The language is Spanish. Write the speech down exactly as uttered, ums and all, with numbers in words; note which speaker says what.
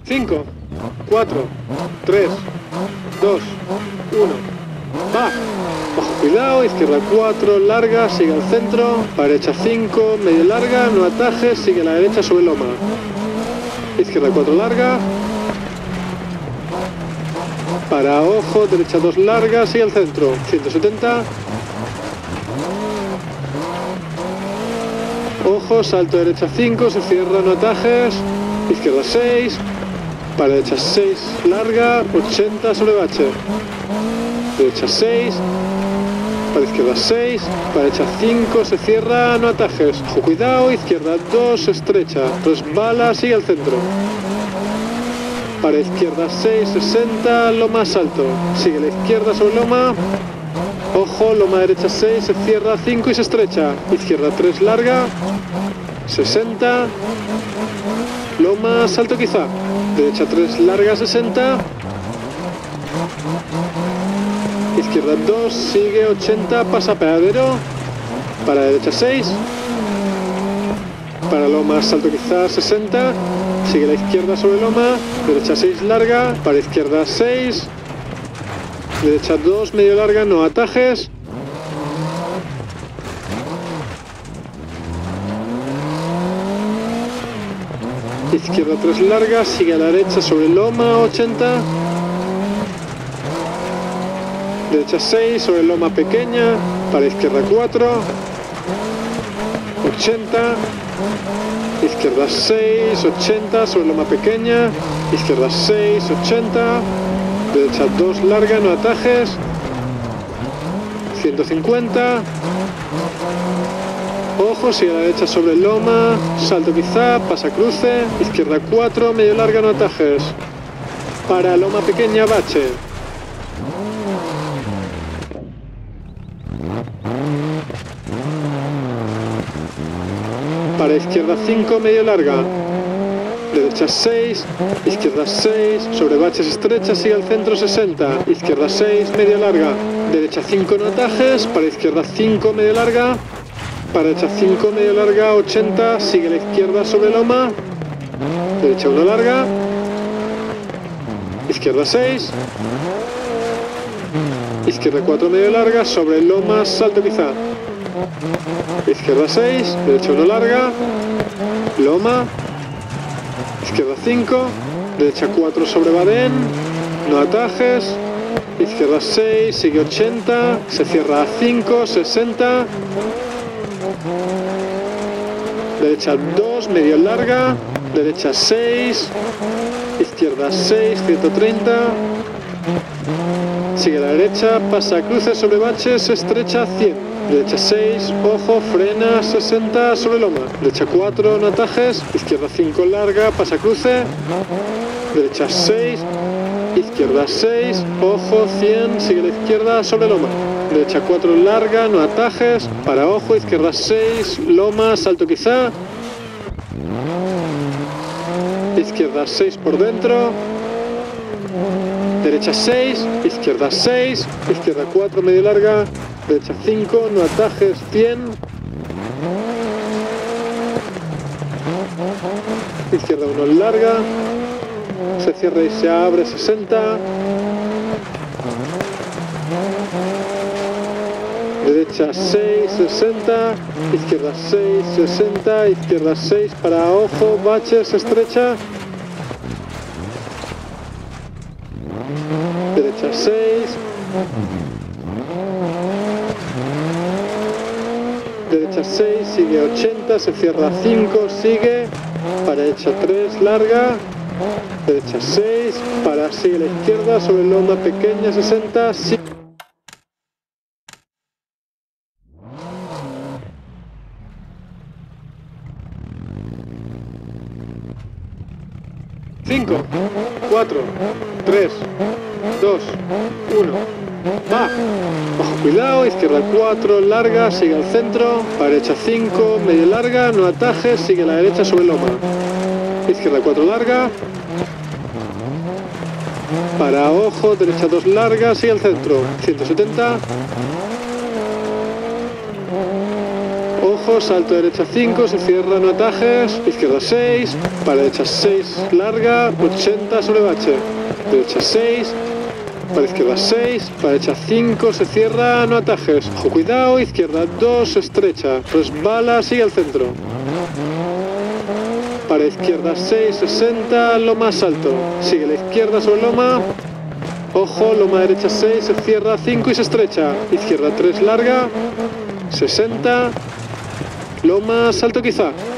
Speaker 1: cinco, cuatro, tres, dos, uno, va. Bajo, cuidado, izquierda cuatro, larga, sigue al centro, para derecha cinco, medio larga, no atajes, sigue a la derecha sobre loma. Izquierda cuatro, larga. Para ojo, derecha dos, larga, sigue al centro, ciento setenta. Ojo, salto derecha cinco, se cierra, no atajes, izquierda seis, para derecha seis, larga, ochenta sobre bache. Derecha seis, para izquierda seis, para derecha cinco, se cierra, no atajes. Ojo, cuidado, izquierda dos, estrecha, resbala, sigue al centro. Para izquierda seis, sesenta, loma alto, sigue la izquierda sobre loma. Ojo, loma derecha seis, se cierra cinco y se estrecha. Izquierda tres, larga, sesenta, loma salto quizá. Derecha tres, larga, sesenta. Izquierda dos, sigue ochenta, pasa peadero. Para derecha seis. Para loma salto quizá, sesenta. Sigue la izquierda sobre loma. Derecha seis, larga. Para izquierda seis. Derecha dos, medio larga, no atajes. Izquierda tres, larga, sigue a la derecha sobre loma, ochenta. Derecha seis, sobre loma pequeña, para izquierda cuatro, ochenta. Izquierda seis, ochenta, sobre loma pequeña, izquierda seis, ochenta. Derecha dos, larga, no atajes, ciento cincuenta. Ojo, sigue a la derecha sobre loma, salto quizá, pasa cruce, izquierda cuatro, medio larga, no atajes. Para loma pequeña, bache. Para izquierda cinco, medio larga. Derecha seis, izquierda seis, sobre baches estrechas, sigue al centro sesenta, izquierda seis, media larga, derecha cinco, no atajes, para izquierda cinco, medio larga, para derecha cinco, medio larga, ochenta, sigue la izquierda sobre loma, derecha uno, larga, izquierda seis, izquierda cuatro, medio larga, sobre loma, salto quizá, izquierda seis, derecha uno, larga, loma, izquierda cinco, derecha cuatro sobre badén, no atajes, izquierda seis, sigue ochenta, se cierra a cinco, sesenta, derecha dos, medio larga, derecha seis, izquierda seis, ciento treinta, sigue a la derecha, pasa cruce sobre baches, estrecha cien. Derecha seis, ojo, frena, sesenta, sobre loma. Derecha cuatro, no atajes. Izquierda cinco, larga, pasa cruce. Derecha seis, izquierda seis, ojo, cien, sigue la izquierda, sobre loma. Derecha cuatro, larga, no atajes. Para ojo, izquierda seis, loma, salto quizá. Izquierda seis por dentro. Derecha seis, izquierda seis, izquierda cuatro, medio larga. Derecha cinco, no atajes, cien. Izquierda uno, larga. Se cierra y se abre, sesenta. Derecha seis, sesenta. Izquierda seis, sesenta. Izquierda seis, para ojo, baches, estrecha. Derecha seis. Derecha seis, sigue ochenta, se cierra cinco, sigue, para derecha tres, larga, derecha seis, para sigue la izquierda, sobre loma pequeña, sesenta, sigue. cinco, cuatro, tres, dos, uno, va. Bajo, cuidado, izquierda cuatro, larga, sigue al centro, para derecha cinco, medio larga, no atajes, sigue a la derecha sobre loma. Izquierda cuatro, larga, para ojo, derecha dos, larga, sigue al centro, ciento setenta. ojo, salto derecha cinco, se cierra, no atajes, izquierda seis, para derecha seis, larga, ochenta sobre bache, derecha seis, para izquierda seis, para derecha cinco, se cierra, no atajes, ojo, cuidado, izquierda dos, estrecha, resbala, sigue al centro, para izquierda seis, sesenta, loma alto, sigue la izquierda sobre loma, ojo, loma derecha seis, se cierra cinco y se estrecha, izquierda tres, larga, sesenta, loma salto quizá.